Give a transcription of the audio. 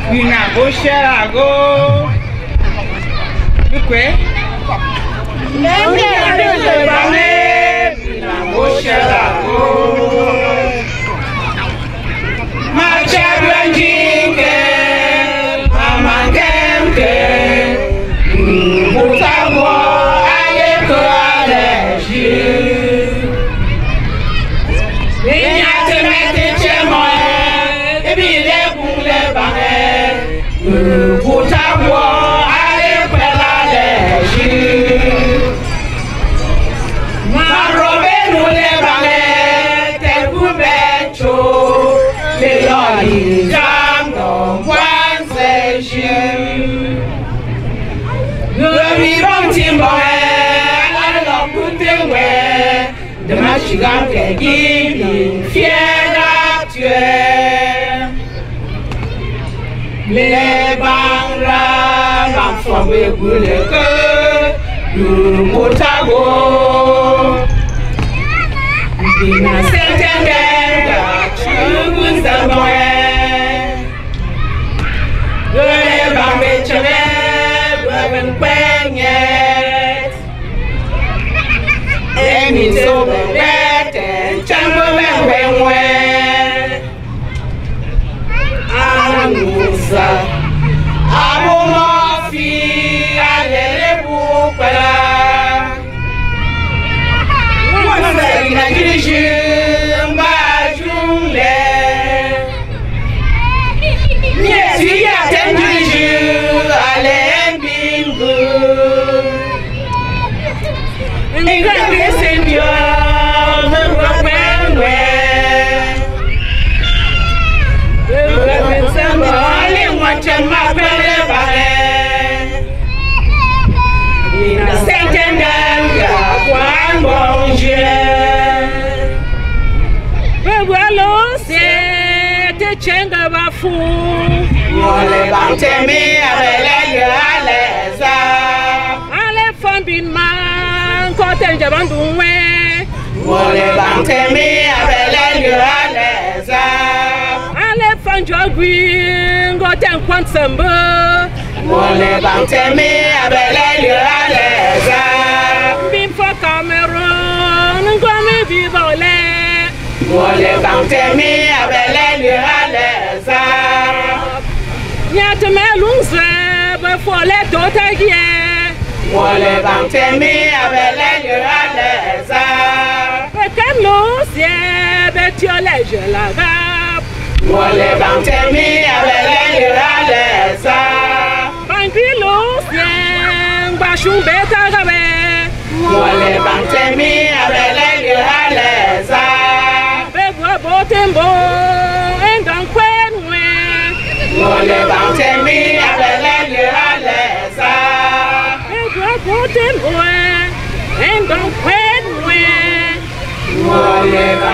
Ina go share go. Ukwe. Ina go share go. Ma chabla jinge, mama kemke. Mutabo ale ko ale ji. Inyate mete chemo, ebi le bule bange. Mutabo ale ko ale ji. Ma robe mule bange te kubecho. Le loli jam no one say she. We want him boy, I love putting where the Michigan can give me fear that Lebang ram from a good you put a go. In a sentence, you was the boy. Lebang Mitchell. Emi so bete chambo wenwe amusa abomo fi alele bukala wonse na kirishi mba jumle yesi ya tenjirishi ale Chenga bafu Mole bantemi abele aleza Ale fambin man kote jabanduwe Mole bantemi abele aleza Ale fanjogwi ngote nkwansembe Mole bantemi abele aleza Bimfo Cameroon ngwame bibole Mole bantemi abele aleza Nyate melungze before dotagie Mole bantemi abele aleza Pekenlosie betiole jelaga Mole bantemi abele aleza Bangilosie bashum betagabe Mole bantemi abele aleza Botembo and Unquenwe Mole Bantemi abele aleza Botembo and Unquenwe Mole